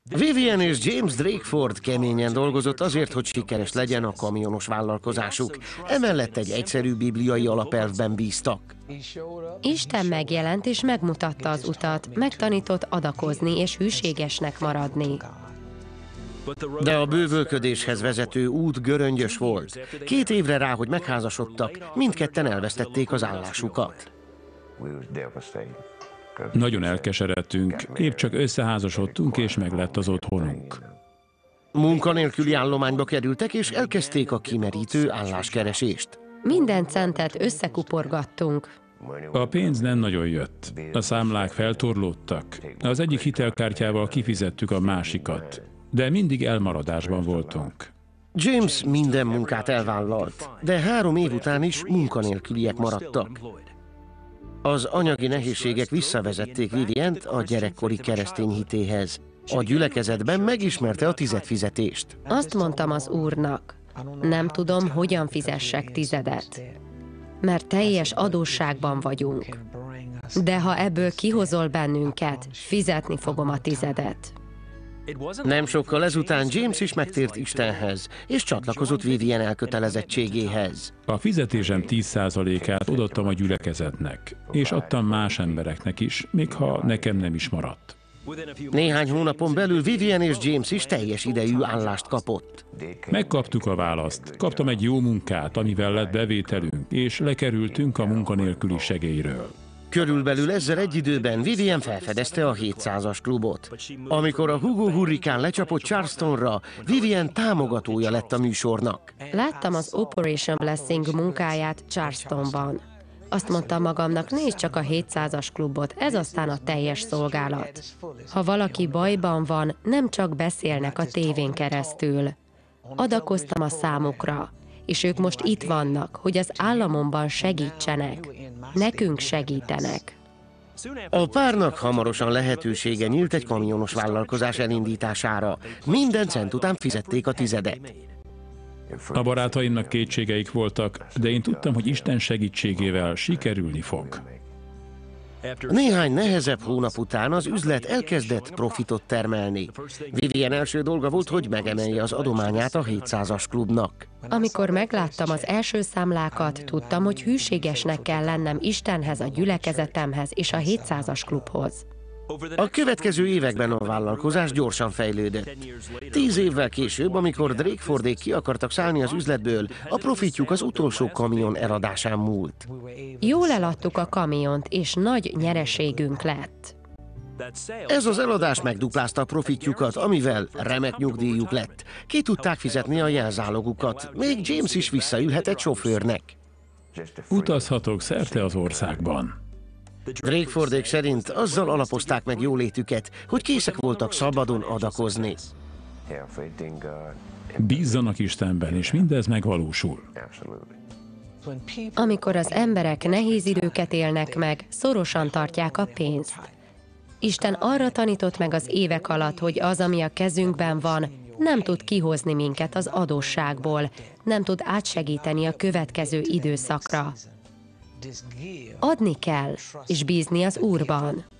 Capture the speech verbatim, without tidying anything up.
Vivian és James Drakeford keményen dolgozott azért, hogy sikeres legyen a kamionos vállalkozásuk. Emellett egy egyszerű bibliai alapelvben bíztak. Isten megjelent és megmutatta az utat, megtanított adakozni és hűségesnek maradni. De a bővölködéshez vezető út göröngyös volt. Két évre rá, hogy megházasodtak, mindketten elvesztették az állásukat. Nagyon elkeseredtünk, épp csak összeházasodtunk, és meglett az otthonunk. Munkanélküli állományba kerültek, és elkezdték a kimerítő álláskeresést. Minden centet összekuporgattunk. A pénz nem nagyon jött. A számlák feltorlódtak. Az egyik hitelkártyával kifizettük a másikat, de mindig elmaradásban voltunk. James minden munkát elvállalt, de három év után is munkanélküliek maradtak. Az anyagi nehézségek visszavezették Vivient a gyerekkori keresztény hitéhez. A gyülekezetben megismerte a tizedfizetést. Azt mondtam az Úrnak, nem tudom, hogyan fizessek tizedet, mert teljes adósságban vagyunk. De ha ebből kihozol bennünket, fizetni fogom a tizedet. Nem sokkal ezután James is megtért Istenhez, és csatlakozott Vivian elkötelezettségéhez. A fizetésem tíz százalékát odaadtam a gyülekezetnek, és adtam más embereknek is, még ha nekem nem is maradt. Néhány hónapon belül Vivian és James is teljes idejű állást kapott. Megkaptuk a választ, kaptam egy jó munkát, amivel lett bevételünk, és lekerültünk a munkanélküli segélyről. Körülbelül ezzel egy időben Vivian felfedezte a hétszázas klubot. Amikor a Hugo hurrikán lecsapott Charlestonra, Vivian támogatója lett a műsornak. Láttam az Operation Blessing munkáját Charlestonban. Azt mondtam magamnak, nézd csak a hétszázas klubot, ez aztán a teljes szolgálat. Ha valaki bajban van, nem csak beszélnek a tévén keresztül. Adakoztam a számukra, és ők most itt vannak, hogy az államomban segítsenek. Nekünk segítenek. A párnak hamarosan lehetősége nyílt egy kamionos vállalkozás elindítására. Minden cent után fizették a tizedet. A barátaimnak kétségeik voltak, de én tudtam, hogy Isten segítségével sikerülni fog. Néhány nehezebb hónap után az üzlet elkezdett profitot termelni. Vivian első dolga volt, hogy megemelje az adományát a hétszázas klubnak. Amikor megláttam az első számlákat, tudtam, hogy hűségesnek kell lennem Istenhez, a gyülekezetemhez és a hétszázas klubhoz. A következő években a vállalkozás gyorsan fejlődött. Tíz évvel később, amikor Drakefordék ki akartak szállni az üzletből, a profitjuk az utolsó kamion eladásán múlt. Jól eladtuk a kamiont, és nagy nyereségünk lett. Ez az eladás megduplázta a profitjukat, amivel remek nyugdíjuk lett. Ki tudták fizetni a jelzálogukat, még James is visszaülhetett sofőrnek. Utazhatok szerte az országban. Drakefordék szerint azzal alapozták meg jólétüket, hogy készek voltak szabadon adakozni. Bízzanak Istenben, és mindez megvalósul. Amikor az emberek nehéz időket élnek meg, szorosan tartják a pénzt. Isten arra tanított meg az évek alatt, hogy az, ami a kezünkben van, nem tud kihozni minket az adósságból, nem tud átsegíteni a következő időszakra. Adni kell, és bízni az Úrban.